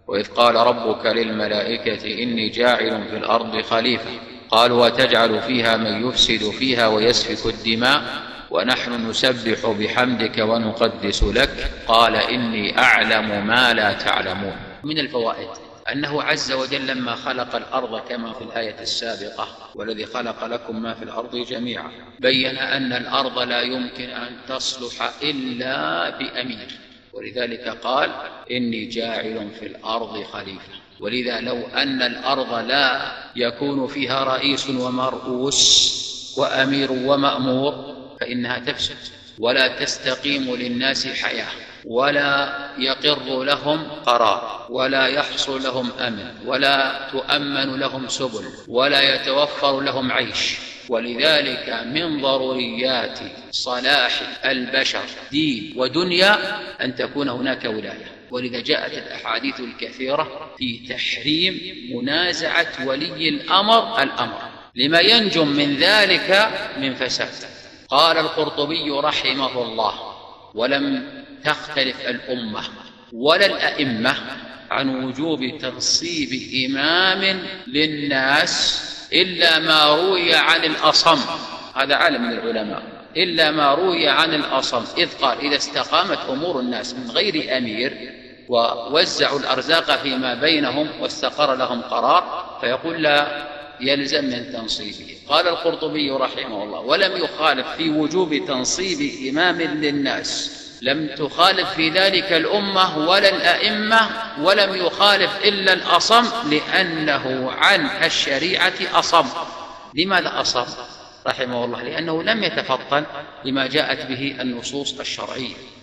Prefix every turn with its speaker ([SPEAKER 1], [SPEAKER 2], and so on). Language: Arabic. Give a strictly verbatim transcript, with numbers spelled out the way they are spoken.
[SPEAKER 1] وإذ قال ربك للملائكة إني جاعل في الأرض خليفة قالوا وتجعل فيها من يفسد فيها ويسفك الدماء ونحن نسبح بحمدك ونقدس لك قال إني أعلم ما لا تعلمون. من الفوائد أنه عز وجل لما خلق الأرض كما في الآية السابقة والذي خلق لكم ما في الأرض جميعا بين أن الأرض لا يمكن أن تصلح إلا بأمير، ولذلك قال إني جاعل في الأرض خليفة. ولذا لو أن الأرض لا يكون فيها رئيس ومرؤوس وأمير ومأمور فإنها تفسد ولا تستقيم للناس حياة ولا يقر لهم قرار ولا يحصل لهم أمن ولا تؤمن لهم سبل ولا يتوفر لهم عيش. ولذلك من ضروريات صلاح البشر دين ودنيا أن تكون هناك ولاية. ولذا جاءت الأحاديث الكثيرة في تحريم منازعة ولي الأمر الأمر لما ينجم من ذلك من فساد. قال القرطبي رحمه الله ولم تختلف الأمة ولا الأئمة عن وجوب تنصيب إمام للناس إلا ما روي عن الأصم، هذا عالم من العلماء، إلا ما روي عن الأصم، إذ قال إذا استقامت أمور الناس من غير أمير ووزعوا الأرزاق فيما بينهم واستقر لهم قرار فيقول لا يلزم من تنصيبه. قال القرطبي رحمه الله ولم يخالف في وجوب تنصيب إمام للناس، لم تخالف في ذلك الأمة ولا الأئمة ولم يخالف إلا الأصم لأنه عن الشريعة أصم. لماذا أصم رحمه الله؟ لأنه لم يتفطن لما جاءت به النصوص الشرعية.